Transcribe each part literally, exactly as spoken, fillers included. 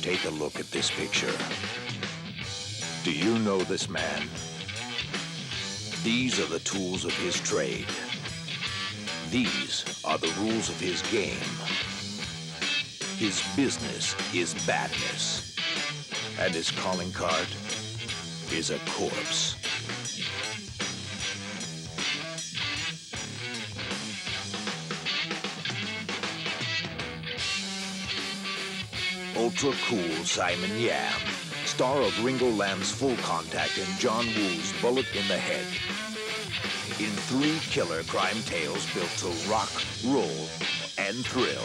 Take a look at this picture. Do you know this man? These are the tools of his trade. These are the rules of his game. His business is badness. And his calling card is a corpse. Ultra cool Simon Yam, star of Ringo Lam's Full Contact and John Woo's Bullet in the Head. In three killer crime tales built to rock, roll, and thrill.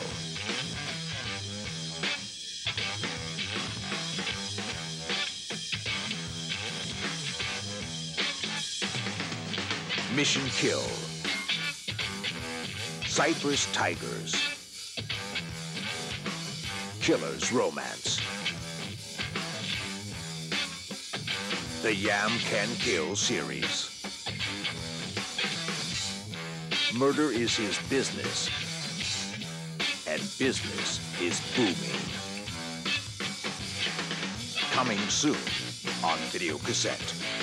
Mission Kill. Cypress Tigers. Killer's Romance. The Yam Can Kill series. Murder is his business, and business is booming. Coming soon on videocassette.